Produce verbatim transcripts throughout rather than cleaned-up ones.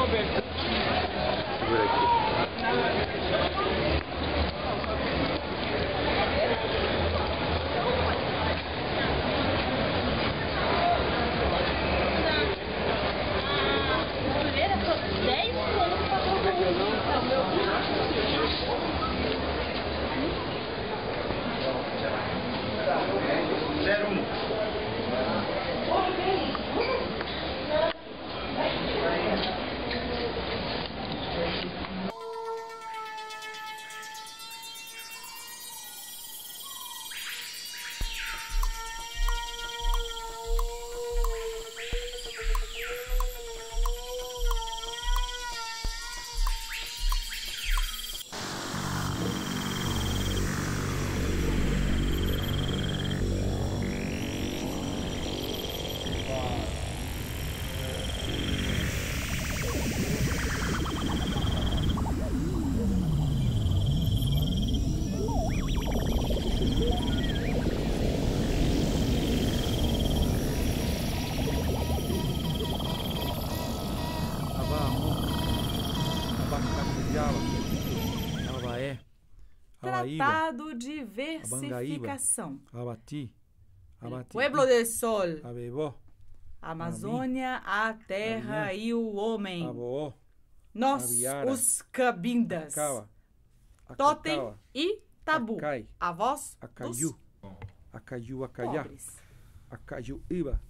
Por aqui. Tratado de Versificação. Abati, abati. Pueblo del Sol. Abebó. Amazônia, a terra Abinha. e o homem. Aboó. Nós, Abiara. os cabindas. Acawa. Totem Acacawa. e tabu. Acai. A voz Acaiu. dos Acaiu, acaiá. pobres. Acaiu, iba.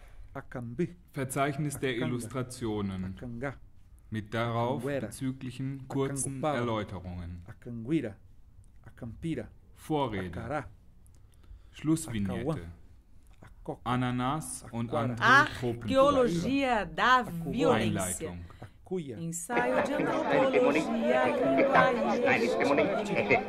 Acambi. Verzeichnis der Akanga. Illustrationen Acangá. mit darauf Akanguera. bezüglichen kurzen Akangupava. Erläuterungen. Acanguira. Acampira. Vorrede, Acará. Schlussvignette, Acoca. Ananas und andere Arqueologia da violência. Einleitung. Acuia. Ensaio de antropologia, linguagem.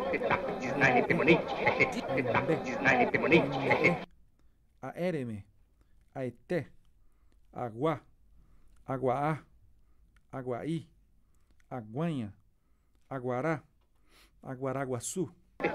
Aéreme. Aeté. Aguá. Aguaá. Aguaí. Aguanha. Aguará. Aguaraguaçu.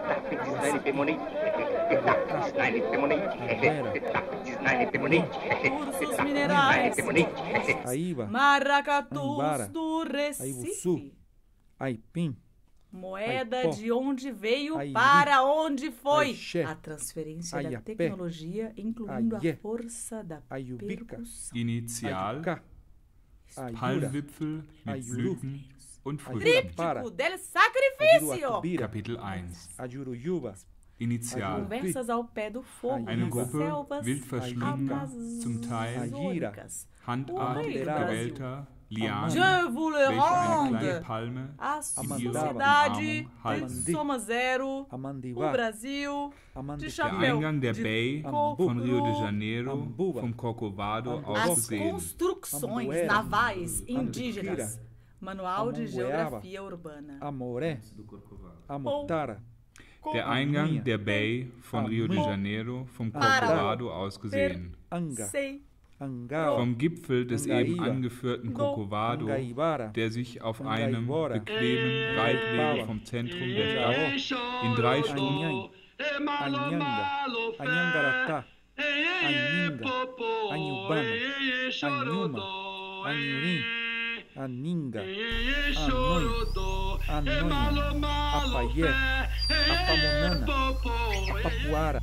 Cursos minerais. Aíba. Maracatus Ambara. do Aibuçu. Recife. Aipim. Moeda Aipó. de onde veio Airi. para onde foi. Aixé. A transferência da Aiapé. tecnologia, incluindo Aié. a força da Aiubica. percussão. Initial, Ayucá. Ayura. Palmwipfel mit Ayuru. Blüten und Früchten. Para. Tríptico del sacrifício. Ajuruatubira. Kapitel eins. Ajuruyuba. Initial. Conversas ao pé do fogo Eine nas Gruppe selvas wild verschlungener, zum Teil amazônicas. handartig Brasil. gewählter Lianen, Je vous le welche eine kleine rende. Palme A Amandava. sociedade Amandi. de soma zero, o Amandivá. Brasil, de Amandicá. der chapéu Eingang der de Bay coco, von Rio de Janeiro Ambuba. vom Corcovado Ambuba. aus as zu sehen. construções Ambuera. navais Ambuquira. indígenas. Manual de Amongoiaba. Geografia Urbana. Amoré. Amotara. Der Eingang der Bay von Rio de Janeiro vom Corcovado aus gesehen. Anga. Sei. Angao. Vom Gipfel des eben Angaiba. angeführten Corcovado, Angaibara. der sich auf einem Angaibora. bequemen Reitweg vom Zentrum der Stadt in drei Stunden Anhang. Anhanga. Anhangaratá. Aninga. Anhubana. Anhuma. Anhurim. Aninga. Anoi. Anonha. Apaié. Apamunana. Apapuara.